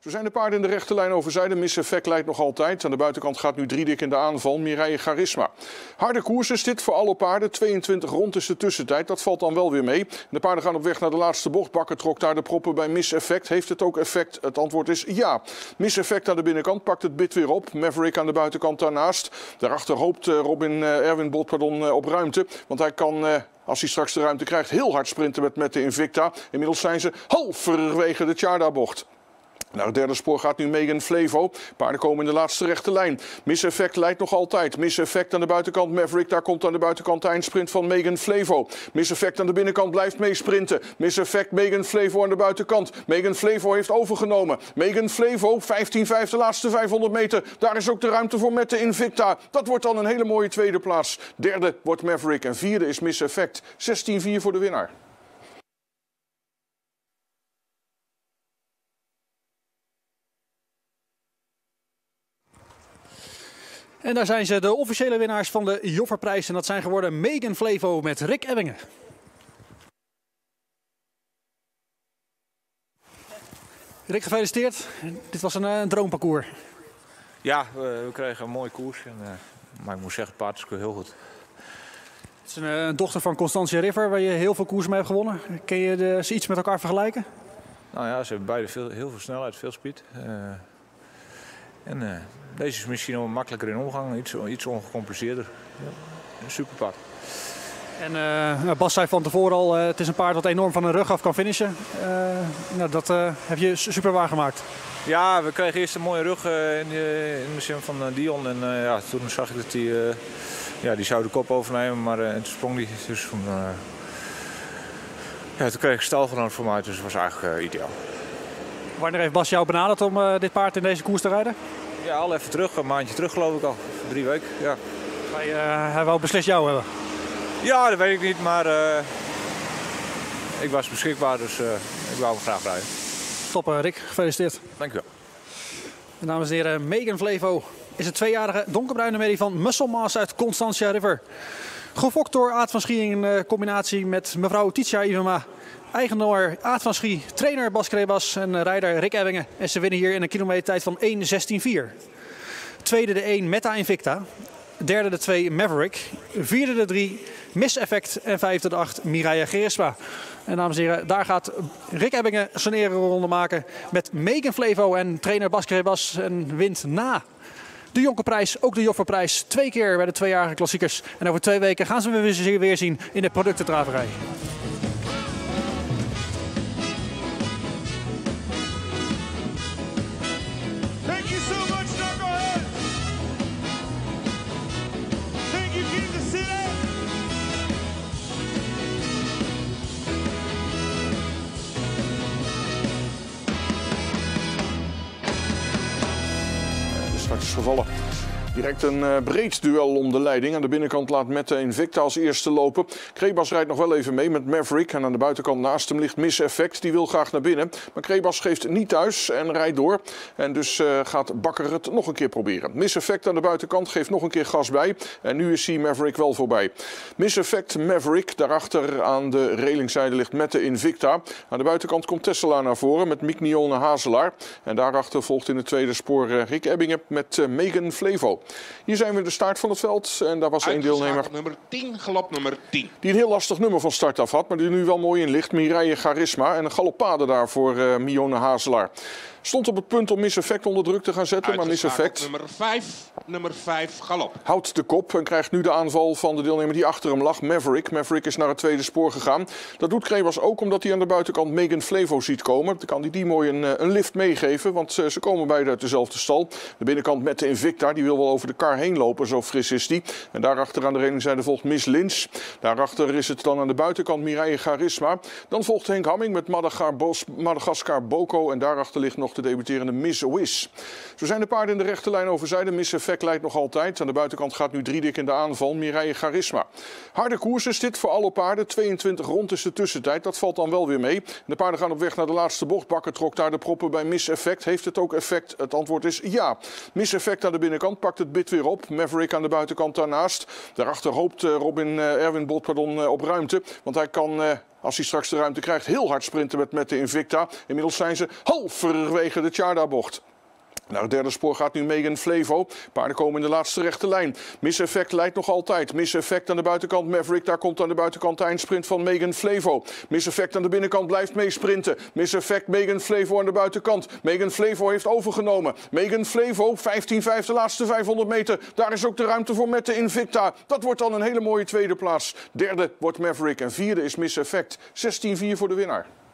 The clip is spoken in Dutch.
Zo zijn de paarden in de rechte lijn overzijde. Miss Effect leidt nog altijd. Aan de buitenkant gaat nu Driedik in de aanval. Mireille Charisma. Harde koers is dit voor alle paarden. 22 rond is de tussentijd. Dat valt dan wel weer mee. De paarden gaan op weg naar de laatste bocht. Bakker trok daar de proppen bij Miss Effect. Heeft het ook effect? Het antwoord is ja. Miss Effect aan de binnenkant pakt het bit weer op. Maverick aan de buitenkant daarnaast. Daarachter hoopt Erwin Bot op ruimte. Want hij kan... Als hij straks de ruimte krijgt, heel hard sprinten met de Invicta. Inmiddels zijn ze halverwege de Tjarda-bocht. Naar het derde spoor gaat nu Megan Flevo. Paarden komen in de laatste rechte lijn. Miss Effect leidt nog altijd. Miss Effect aan de buitenkant. Maverick, daar komt aan de buitenkant de eindsprint van Megan Flevo. Miss Effect aan de binnenkant blijft meesprinten. Miss Effect, Megan Flevo aan de buitenkant. Megan Flevo heeft overgenomen. Megan Flevo, 15-5 de laatste 500 meter. Daar is ook de ruimte voor met de Invicta. Dat wordt dan een hele mooie tweede plaats. Derde wordt Maverick en vierde is Miss Effect. 16-4 voor de winnaar. En daar zijn ze, de officiële winnaars van de Jofferprijs. En dat zijn geworden Megan Flevo met Rick Ebbingen. Rick, gefeliciteerd. Dit was een droomparcours. Ja, we kregen een mooie koers. Maar ik moet zeggen, het paard is heel goed. Het is een dochter van Constantia River, waar je heel veel koers mee hebt gewonnen. Kun je ze iets met elkaar vergelijken? Nou ja, ze hebben beide heel veel snelheid, veel speed. Deze is misschien nog makkelijker in omgang, iets ongecompliceerder. Ja, een super paard. En Bas zei van tevoren al, het is een paard wat enorm van een rug af kan finishen. Dat heb je super waargemaakt. Ja, we kregen eerst een mooie rug in de zin van Dion. En toen zag ik dat die zou de kop overnemen, maar toen sprong hij. Dus toen kreeg ik stalgenoot voor mij, dus het was eigenlijk ideaal. Wanneer heeft Bas jou benaderd om dit paard in deze koers te rijden? Ja, al even terug, een maandje terug geloof ik al. 3 weken, ja. Hij wou beslist jou hebben? Ja, dat weet ik niet, maar ik was beschikbaar, dus ik wou hem graag rijden. Top, Rick. Gefeliciteerd. Dank u wel. En dames en heren, Megan Flevo is een 2-jarige donkerbruine merrie van Muscle Mass uit Constantia River. Gefokt door Aad van Schie in combinatie met mevrouw Titia Ivema. Eigenaar Aad van Schie, trainer Bas Krebas en rijder Rick Ebbingen. En ze winnen hier in een kilometertijd van 1:16.4. Tweede de 1 Meta Invicta. Derde de 2 Maverick. Vierde de 3 Miss Effect. En vijfde de 8 Mireille Charisma. En dames en heren, daar gaat Rick Ebbingen zijn ereronde maken met Megan Flevo en trainer Bas Krebas. En wint na de Jonkerprijs, ook de Jofferprijs. 2 keer bij de 2-jarige klassiekers. En over 2 weken gaan ze weer zien in de productendraverij. Straks gevallen. Direct een breed duel om de leiding. Aan de binnenkant laat Meta Invicta als eerste lopen. Krebas rijdt nog wel even mee met Maverick. En aan de buitenkant naast hem ligt Miss Effect. Die wil graag naar binnen. Maar Krebas geeft niet thuis en rijdt door. En dus gaat Bakker het nog een keer proberen. Miss Effect aan de buitenkant geeft nog een keer gas bij. En nu is hij Maverick wel voorbij. Miss Effect, Maverick. Daarachter aan de relingzijde ligt Meta Invicta. Aan de buitenkant komt Tessela naar voren met Mignione Hazelaar. En daarachter volgt in het tweede spoor Rick Ebbingen met Megan Flevo. Hier zijn we in de start van het veld en daar was één deelnemer nummer 10, galop nummer 10. Die een heel lastig nummer van start af had, maar die nu wel mooi in ligt. Mireille Charisma en een galoppade daar voor Mione Hazelaar. Stond op het punt om Miss Effect onder druk te gaan zetten, maar Miss Effect nummer 5, galop. Houdt de kop en krijgt nu de aanval van de deelnemer die achter hem lag, Maverick. Maverick is naar het tweede spoor gegaan. Dat doet Krebas ook omdat hij aan de buitenkant Megan Flevo ziet komen. Dan kan hij die mooi een lift meegeven, want ze komen beide uit dezelfde stal. De binnenkant met de Invicta, die wil wel over de kar heen lopen, zo fris is die. En daarachter aan de relingzijde volgt Miss Lynch. Daarachter is het dan aan de buitenkant Mireille Charisma. Dan volgt Henk Hamming met Madagascar Boko en daarachter ligt nog de debuterende Miss Wiz. Zo zijn de paarden in de rechte lijn overzijde. Miss Effect leidt nog altijd. Aan de buitenkant gaat nu Driedik in de aanval. Mireille Charisma. Harde koers is dit voor alle paarden. 22 rond is de tussentijd. Dat valt dan wel weer mee. De paarden gaan op weg naar de laatste bocht. Bakker trok daar de proppen bij Miss Effect. Heeft het ook effect? Het antwoord is ja. Miss Effect aan de binnenkant pakt het het bit weer op. Maverick aan de buitenkant daarnaast. Daarachter hoopt Erwin Bot op ruimte. Want hij kan, als hij straks de ruimte krijgt, heel hard sprinten met de Invicta. Inmiddels zijn ze halverwege de Tjarda-bocht. Naar het derde spoor gaat nu Megan Flevo. Paarden komen in de laatste rechte lijn. Miss Effect leidt nog altijd. Miss Effect aan de buitenkant. Maverick, daar komt aan de buitenkant de eindsprint van Megan Flevo. Miss Effect aan de binnenkant blijft meesprinten. Miss Effect, Megan Flevo aan de buitenkant. Megan Flevo heeft overgenomen. Megan Flevo, 15-5 de laatste 500 meter. Daar is ook de ruimte voor met de Invicta. Dat wordt dan een hele mooie tweede plaats. Derde wordt Maverick en vierde is Miss Effect. 16-4 voor de winnaar.